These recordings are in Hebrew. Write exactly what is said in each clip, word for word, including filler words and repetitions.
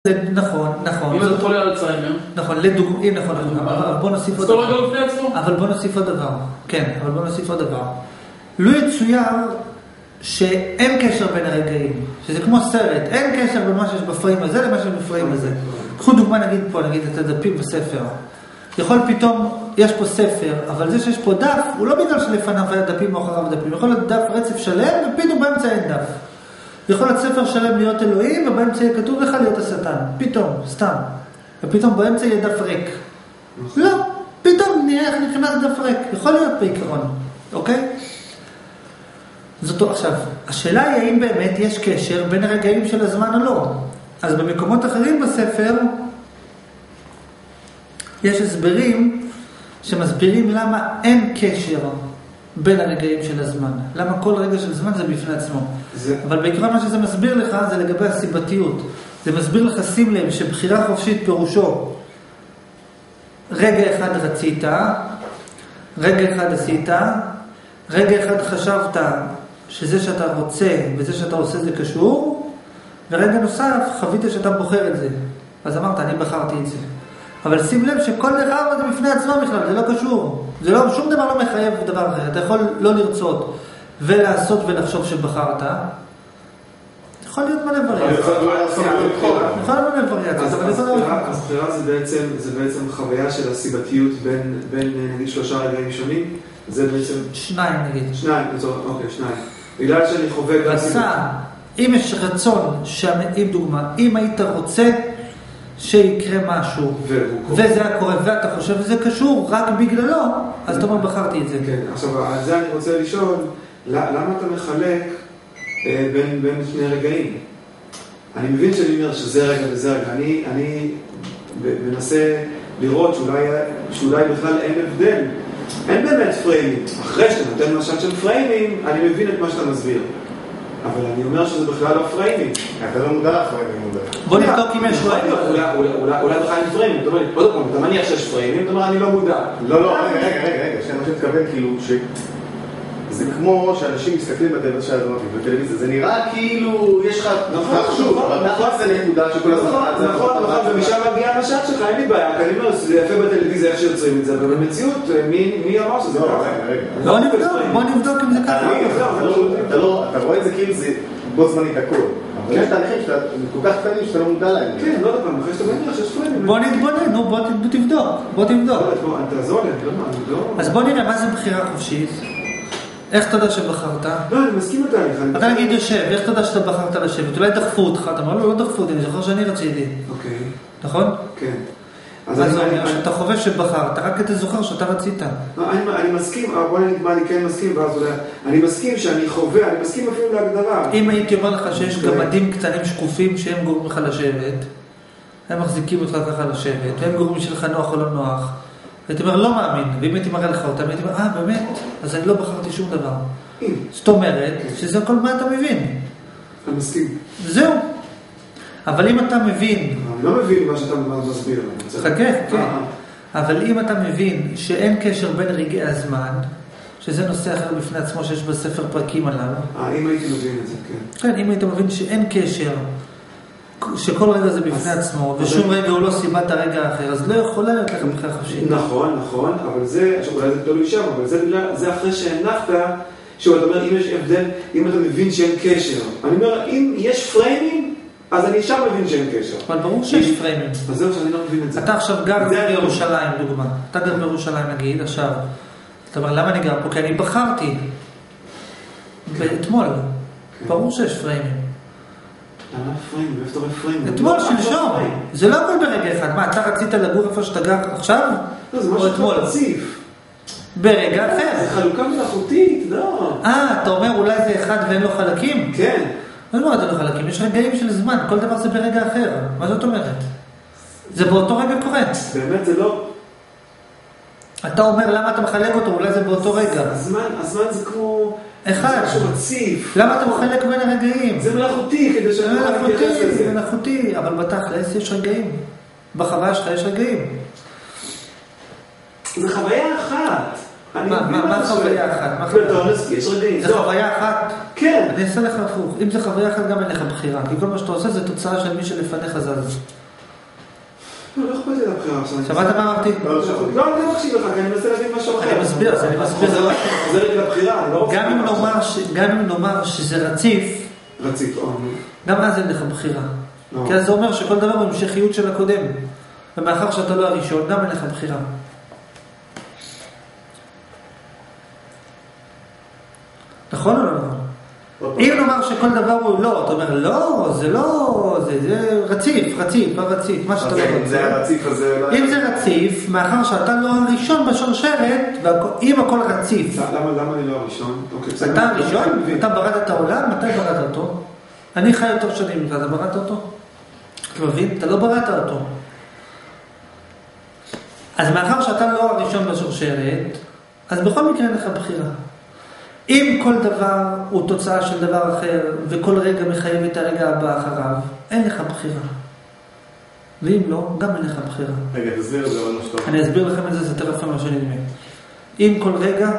נכון, נכון. אם אתה חולה על אלצהיימר. נכון, לדוגמה, נכון, אבל בוא נוסיף עוד דבר. אבל בוא נוסיף עוד דבר. כן, אבל בוא נוסיף עוד דבר. לא יצויר שאין קשר בין הרגעים, שזה כמו סרט, אין קשר בין מה שיש בפריים הזה למה שיש בפריים הזה. קחו דוגמה, נגיד פה, נגיד את הדפים בספר. יכול פתאום, יש פה ספר, אבל זה שיש פה דף, הוא לא בגלל שלפניו היה דפים או אחריו דפים. יכול להיות דף רצף שלם, ופתאום באמצע אין דף. יכול להיות ספר שלם להיות אלוהים, ובאמצע יהיה כתוב לך להיות השטן. פתאום, סתם. ופתאום באמצע יהיה דף ריק. לא, פתאום נראה איך נכנס דף ריק. יכול להיות בעיקרון, אוקיי? זאת עכשיו, השאלה היא האם באמת יש קשר בין הרגעים של הזמן או לא. אז במקומות אחרים בספר, יש הסברים שמסבירים למה אין קשר בין הרגעים של הזמן. למה כל רגע של זמן זה בפני עצמו. זה... אבל בעיקרון מה שזה מסביר לך זה לגבי הסיבתיות. זה מסביר לך, שים לב, שבחירה חופשית פירושו רגע אחד רצית, רגע אחד עשית, רגע אחד חשבת שזה שאתה רוצה וזה שאתה עושה זה קשור, ורגע נוסף חווית שאתה בוחר את זה. אז אמרת, אני בחרתי את זה. אבל שים לב שכל דבר זה בפני עצמו בכלל, זה לא קשור. זה לא, שום דבר לא מחייב דבר אחר. אתה יכול לא לרצות ולעשות ולחשוב שבחרת. יכול להיות מלא וריאציות. יכול להיות מלא וריאציות. הבחירה זה בעצם חוויה של הסיבתיות בין נגיד שלושה רגעים שונים. זה בעצם... שניים נגיד. שניים, אוקיי, שניים. בגלל שאני חווה... רצה, אם יש רצון, אם דוגמה, אם היית רוצה שיקרה משהו, וזה היה קורה, ואתה חושב שזה קשור רק בגללו, אז אתה אומר, בחרתי את זה. כן, עכשיו, על זה אני רוצה לשאול, למה אתה מחלק בין שני רגעים? אני מבין שאני אומר שזה רגע וזה רגע. אני מנסה לראות שאולי בכלל אין הבדל. אין באמת פריימים. אחרי שאתה נותן משל של פריימים, אני מבין את מה שאתה מסביר. אבל אני אומר שזה בכלל לא פריימים. אתה לא מודע לפריימים, מודע. בוא נבדוק אם יש פריימים. אולי בכלל אין פריימים. אתה אומר לי, עוד פעם, אתה מניח שיש פריימים, אתה אומר, אני לא מודע. לא, לא, רגע, רגע, רגע. שאני חושב להתכוון, כאילו, זה כמו שאנשים מסתכלים בטלוויזיה, זה נראה כאילו יש לך חשוב, אבל תחת זה נקודה שכל הזמן... נכון, נכון, ומשם מגיע המשל שלך, אין לי בעיה, כי אני אומר, זה יפה בטלוויזיה איך שיוצרים את זה, אבל במציאות, מי אמר שזה ככה? בוא נבדוק, בוא נבדוק אם זה ככה. אתה רואה את זה כאילו זה בו זמנית הכל, אבל יש תהליכים שאתה כל כך קטנים שאתה לא מודע להם. כן, לא יודע פעם, אחרי שאתה מניח שיש פריימים. בוא נתבונן, נו, בוא תבדוק, בוא תבדוק. תעזור לי, לא... אז בוא נראה, מה זה בחירה חופשית? איך אתה יודע שבחרת? לא, אני מסכים אותה. אתה נגיד יושב, איך אתה יודע שאתה בחרת לשבת? אולי דחפו אותך, אתה אומר, לא, לא דחפו אותי, אני זוכר שאני רציתי. אוקיי. נכון? כן. אז אתה חובב שבחרת, רק אתה זוכר שאתה רצית. אני מסכים, בוא נגיד מה אני כן מסכים, ואז אולי... אני מסכים שאני חווה, אני מסכים אפילו להגדרה. אם הייתי אומר לך שיש גמדים קטנים שקופים שהם גורמים לך לשבת, הם מחזיקים אותך ככה לשבת, והם גורמים שלך נוח או לא נוח, הייתי אומר, לא מאמין, ואם הייתי מראה לך אותם, הייתי אומר, אה, באמת? אז אני לא בחרתי שום דבר. זאת אומרת, שזה הכל מה אתה מבין. אני מסכים. זהו. אבל אם אתה מבין... אני לא מבין מה שאתה מסביר. חכה, כן. אבל אם אתה מבין שאין קשר בין רגעי הזמן, שזה נושא אחר בפני עצמו שיש בספר פרקים עליו. אה, אם הייתי מבין את זה, כן. כן, אם היית מבין שאין קשר, שכל רגע זה בפני עצמו, ושום רגע הוא לא סיבת הרגע האחר, אז לא יכולה להיות לך בחירה חופשית. נכון, נכון, אבל זה, אולי זה תלוי שם, אבל זה אחרי שהנחת, שאתה אומר, אם יש הבדל, אם אתה מבין שאין קשר. אני אומר, אם יש פריימים, אז אני שם מבין שאין קשר. אבל ברור שיש פריימים. אז זהו שאני לא מבין את זה. אתה עכשיו גר בירושלים, דוגמה. אתה גר בירושלים, נגיד, עכשיו. אתה אומר, למה אני גר פה? כי אני בחרתי. אתמול. ברור שיש פריימים. למה פריימים? איפה אתה רואה פריימים? אתמול, שלשום. זה לא הכל ברגע אחד. מה, אתה רצית לגור איפה שאתה גר עכשיו? לא, זה משהו כמו רציף. ברגע אחר. זה חלוקה מלאכותית, לא. אה, אתה אומר אולי זה אחד ואין לו חלקים? כן. לא, לא, אתה לא חלקים. יש רגעים של זמן. כל דבר זה ברגע אחר. מה זאת אומרת? זה באותו רגע קורה. באמת זה לא... אתה אומר למה אתה מחלק אותו? אולי זה באותו רגע. הזמן, הזמן זה כמו... אחד. זה משהו רציף. למה אתה מחלק בין הרגעים? זה מלאכותי, כדי שאני לא מתייחס לזה. זה מלאכותי, אבל בתכלס יש רגעים. בחוויה שלך יש רגעים. זה חוויה אחת. מה חוויה אחת? יש רגעים. זה חוויה אחת? כן. אני אעשה לך הפוך. אם זה חוויה אחת גם אין לך בחירה. כי כל מה שאתה עושה זה תוצאה של מי שלפניך זז. את הבחירה. שמעת מה אמרתי? לא, אני לא מקשיב לך, כי אני מנסה להבין משהו אחר. אני מסביר, אז אני מסביר. חוזר לי לבחירה, אני לא רוצה... גם אם נאמר שזה רציף, רציף, או... גם אז אין לך בחירה. כי אז זה אומר שכל דבר הוא המשכיות של הקודם. ומאחר שאתה לא הראשון, גם אין לך בחירה. נכון או לא נכון? אם נאמר שכל דבר הוא לא, אתה אומר לא, זה לא, זה רציף, רציף, רציף, מה שאתה לא רוצה. אם זה רציף, מאחר שאתה לא הראשון בשרשרת, אם הכל רציף. למה אני לא הראשון? אתה הראשון? אתה בראת את העולם? מתי בראת אותו? אני חי יותר שנים, אתה בראת אותו? אתה מבין? אתה לא בראת אותו. אז מאחר שאתה לא הראשון בשרשרת, אז בכל מקרה אין לך בחירה. אם כל דבר הוא תוצאה של דבר אחר, וכל רגע מחייב את הרגע הבא אחריו, אין לך בחירה. ואם לא, גם אין לך בחירה. רגע, תסביר את זה, אבל נשתור. אני אסביר לכם את זה, זה יותר יפה מה שנדמה. אם כל רגע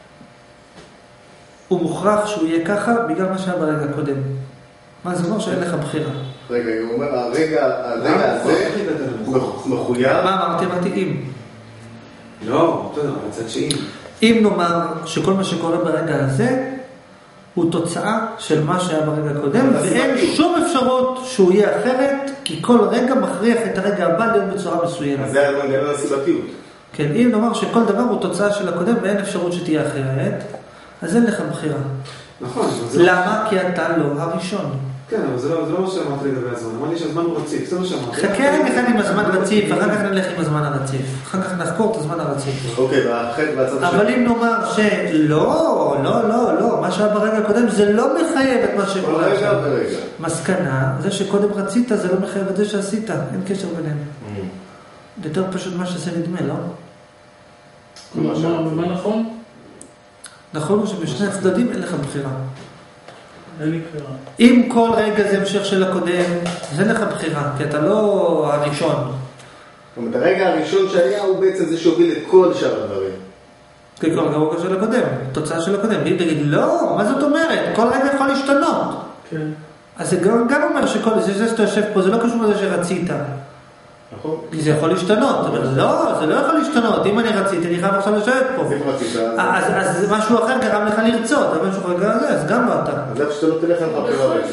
הוא מוכרח שהוא יהיה ככה, בגלל מה שהיה ברגע הקודם. מה זה אומר שאין לך בחירה? רגע, הוא אומר, הרגע הזה מחויב. מה אמרתי? אמרתי אם. לא, אתה יודע, בצד שאם. אם נאמר שכל מה שקורה ברגע הזה הוא תוצאה של מה שהיה ברגע הקודם, ואין שום אפשרות שהוא יהיה אחרת, כי כל רגע מכריח את הרגע הבא להיות בצורה מסוימת. אז זה המנגנון הסיבתיות. כן, אם נאמר שכל דבר הוא תוצאה של הקודם ואין אפשרות שתהיה אחרת, אז אין לך בחירה. נכון. למה? כי אתה לא הראשון. כן, אבל זה לא מה שאמרת לגבי הזמן. אמרתי שהזמן הוא רציף, זה מה שאמרת. חכה רגע עם הזמן רציף, אחר כך נלך עם הזמן הרציף. אחר כך נחקור את הזמן הרציף. אוקיי, והחטא והצד השני. אבל אם נאמר שלא, לא, לא, לא, מה שהיה ברגע הקודם זה לא מחייב את מה שקורה. כל רגע ורגע. מסקנה, זה שקודם רצית זה לא מחייב את זה שעשית, אין קשר ביניהם. יותר פשוט מה שזה נדמה, לא? מה נכון? נכון הוא שבשני הצדדים אין לך בחירה. אין לי בחירה. אם כל רגע זה המשך של הקודם, אז אין לך בחירה, כי אתה לא הראשון. זאת אומרת, הרגע הראשון שהיה הוא בעצם זה שהוביל את כל שאר הדברים. כי כל רגע של הקודם, תוצאה של הקודם. ואם תגיד, לא, מה זאת אומרת? כל רגע יכול להשתנות. כן. אז זה גם, גם אומר שכל זה, זה שאתה יושב פה, זה לא קשור לזה שרצית. נכון. כי זה יכול להשתנות. זאת אומרת, לא, זה לא יכול להשתנות. אם אני רציתי, אני חייב עכשיו לשבת פה. אז אם רצית, אז, אז משהו אחר גרם לך לרצות, אבל משהו אחר גרם לזה, אז גם לא אתה. אז איך שאתה לא תלך לך בחירה בעצם.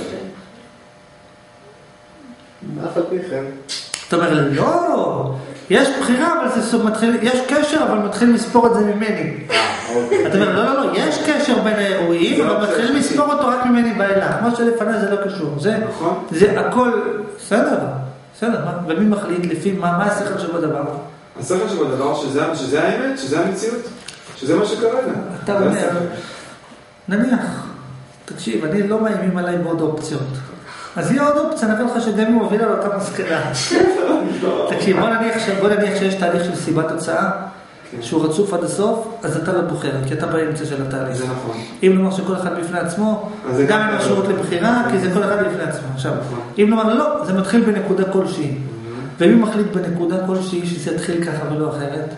אף על פי כן. זאת אומרת, לא, יש בחירה, אבל זה מתחיל, יש קשר, אבל מתחיל לספור את זה ממני. אתה אומר, לא, לא, לא, יש קשר בין האירועים, אבל מתחיל לספור אותו רק ממני ואילך. מה שלפני זה לא קשור. זה, זה הכל, בסדר, בסדר, ומי מחליט לפי מה, מה השכל שבדבר? השכל שבדבר שזה, שזה האמת, שזה המציאות, שזה מה שקרה לה. אתה אומר, נניח, תקשיב, אני לא מאיימים עליי בעוד אופציות. אז יהיה עוד אופציה, נראה לך שדמי מוביל על אותה מסקנה. תקשיב, בוא נניח, בוא נניח שיש תהליך של סיבת תוצאה, שהוא רצוף עד הסוף, אז אתה לא בוחר, כי אתה באמצע של התהליך. זה נכון. אם נאמר שכל אחד בפני עצמו, גם אין משמעות לבחירה, כי זה כל אחד בפני עצמו. עכשיו, אם נאמר לא, זה מתחיל בנקודה כלשהי. ומי מחליט בנקודה כלשהי שזה יתחיל ככה ולא אחרת?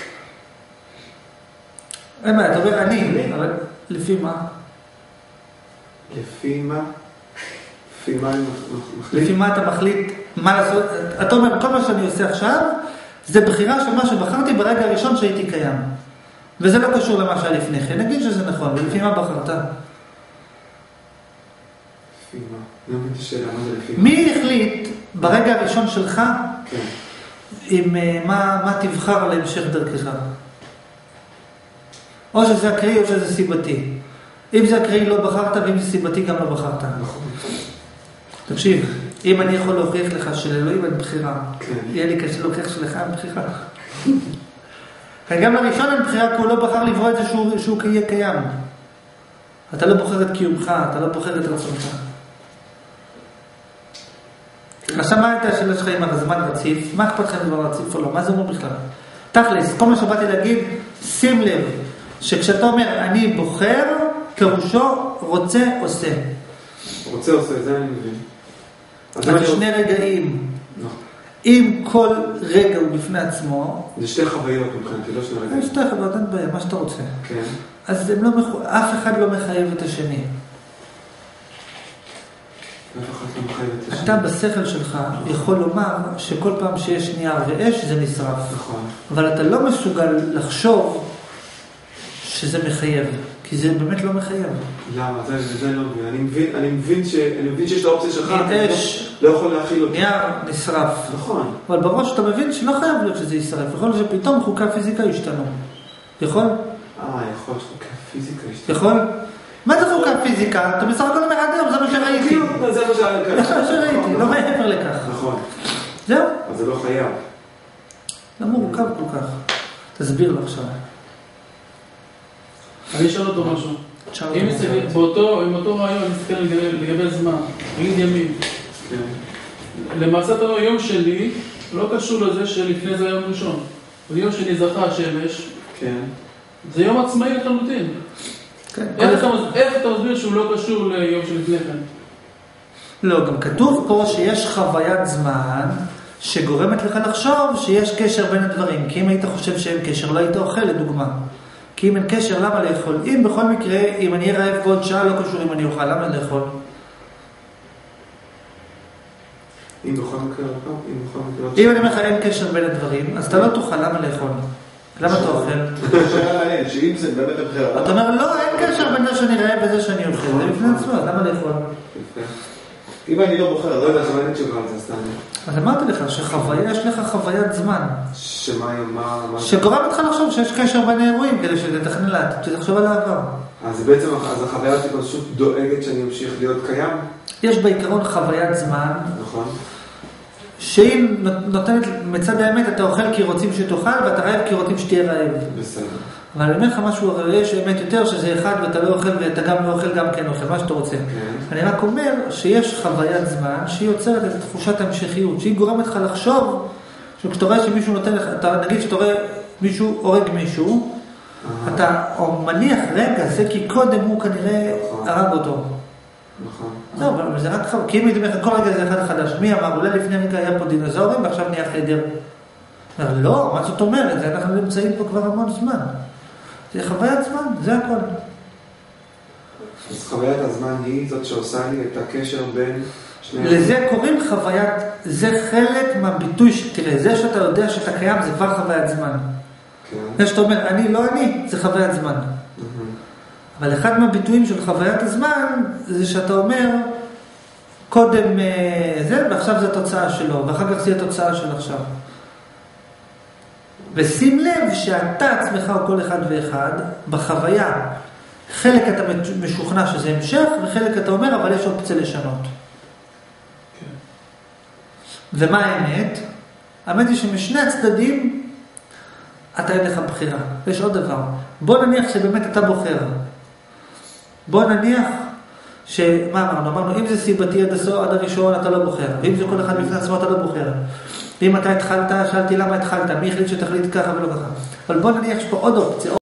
אין מה, אתה אומר אני, אבל לפי מה? לפי מה? לפי מה אני מחליט? לפי מה אתה מחליט מה לעשות? אתה אומר, כל מה שאני עושה עכשיו, זה בחירה של מה שבחרתי ברגע הראשון שהייתי קיים. וזה לא קשור למה שהיה לפני כן. נגיד שזה נכון, ולפי מה בחרת? לפי מה? לא מבין את השאלה, מה זה לפי מה? מי החליט ברגע הראשון שלך, כן. עם מה, מה תבחר להמשך דרכך? או שזה אקראי או שזה סיבתי. אם זה אקראי לא בחרת, ואם זה סיבתי גם לא בחרת. נכון. תקשיב, אם אני יכול להוכיח לך שלאלוהים אין בחירה, כן. יהיה לי קשה להוכיח שלך אין בחירה. גם לראשון אין בחירה, כי הוא לא בחר לברוא את זה שהוא, שהוא יהיה קיים. אתה לא בוחר את קיומך, אתה לא בוחר את רצונך. עכשיו מה הייתה השאלה שלך עם הזמן רציף? מה אכפת לך לדבר רציף או לא? מה זה אומר בכלל? תכלס, כל מה שבאתי להגיד, שים לב, שכשאתה אומר אני בוחר, פירושו רוצה עושה. רוצה עושה, זה אני מבין. אז שני רגעים. אם כל רגע הוא בפני עצמו... זה שתי חוויות מבחינתי, לא שני רגעים. זה שתי חוויות, אין בעיה, מה שאתה רוצה. כן. אז לא, אף אחד לא מחייב את השני. אתה בשכל שלך יכול לומר שכל פעם שיש נייר ואש זה נשרף. נכון. אבל אתה לא מסוגל לחשוב שזה מחייב, כי זה באמת לא מחייב. למה? זה, זה לא מבין. אני מבין, אני מבין ש, אני מבין שיש את האופציה שלך, אתה אש, לא, לא יכול להכיל אותי. נייר נשרף. נכון. אבל בראש אתה מבין שלא חייב להיות שזה ישרף. יכול להיות שפתאום חוקי הפיזיקה ישתנו. יכול? אה, יכול, חוקי הפיזיקה ישתנו. יכול? מה זה חוקי הפיזיקה? אתה בסך הכל אומר עד היום, זה מה שראיתי. זה מה שראיתי. זה מה שראיתי, לא מעבר לכך. נכון. זהו? אז זה לא חייב. לא מורכב כל כך. תסביר לו עכשיו. אני אשאל אותו משהו. אם נסתכל באותו, עם אותו רעיון, נסתכל לגבי זמן, נגיד ימים. למעשה אותו יום שלי לא קשור לזה שלפני זה היום ראשון. יום שלי זכה השמש. כן. זה יום עצמאי לחלוטין. איך אתה מסביר שהוא לא קשור ליום שלפני כן? לא, גם כתוב פה שיש חוויית זמן שגורמת לך לחשוב שיש קשר בין הדברים. כי אם היית חושב שאין קשר, לא היית אוכל, לדוגמה. כי אם אין קשר, למה לאכול? אם בכל מקרה, אם אני רעב בעוד שעה, לא קשור אם אני אוכל, למה לאכול? אם בכל מקרה, אם בכל מקרה... אם אני אומר לך אין קשר בין הדברים, אז אתה לא תוכל, למה לאכול? למה אתה אוכל? שאלה מעניין, שאם זה באמת הבחירה... אתה אומר, לא, אין קשר בין זה שאני רעב וזה שאני אוכל, זה לפני עצמו, למה לאכול? אם אני לא בוחר, לא יודע, זמן אין תשובה על זה, סתם. אז אמרתי לך שחוויה, יש לך חוויית זמן. שמה, מה, מה... שגורם אותך לחשוב שיש קשר בין האירועים, כדי שתתכנן לעתיד, שתחשוב על העבר. אז בעצם, אז החוויה שלי פשוט דואגת שאני אמשיך להיות קיים? יש בעיקרון חוויית זמן. נכון. שהיא נותנת, מצד האמת, אתה אוכל כי רוצים שתאכל, ואתה רעב כי רוצים שתהיה רעב. בסדר. אבל אני אומר לך משהו, יש האמת יותר שזה אחד ואתה לא אוכל ואתה גם לא אוכל, גם כן אוכל, מה שאתה רוצה. כן. אני רק אומר שיש חוויית זמן שהיא יוצרת את תחושת המשכיות, שהיא גורמת לך לחשוב, שכשאתה רואה שמישהו נותן לך, אתה, נגיד שאתה רואה מישהו הורג מישהו, אתה מניח, רגע, זה כי קודם הוא כנראה הרג אותו. נכון. לא, אבל זה רק חוויה, כי אם הייתי אומר, כל רגע זה אחד חדש. מי אמר? אולי לפני רגע היה פה דינוזאורים ועכשיו נהיה חדר. לא, מה זאת אומרת? אנחנו נמצאים פה כבר המון זמן. זה חוויית זמן, זה הכל. אז חוויית הזמן היא זאת שעושה לי את הקשר בין שני... לזה קוראים חוויית, זה חלק מהביטוי, תראה, זה שאתה יודע שאתה קיים זה כבר חוויית זמן. כן. זה שאתה אומר, אני לא אני, זה חוויית זמן. אבל אחד מהביטויים של חוויית הזמן זה שאתה אומר, קודם זה, ועכשיו זה התוצאה שלו, ואחר כך זה התוצאה של עכשיו. ושים לב שאתה עצמך או כל אחד ואחד, בחוויה, חלק אתה משוכנע שזה המשך, וחלק אתה אומר, אבל יש אופציה לשנות. כן. ומה האמת? האמת היא שמשני הצדדים, אתה אין לך בחירה. ויש עוד דבר. בוא נניח שבאמת אתה בוחר. בוא נניח שמה אמרנו? אמרנו, אם זה סיבתי עד הסוף, עד הראשון, אתה לא בוחר. ואם זה כל אחד בפני עצמו, אתה לא בוחר. אם אתה התחלת, שאלתי למה התחלת, מי החליט שתחליט ככה ולא ככה. אבל בוא נניח שפה עוד אופציה.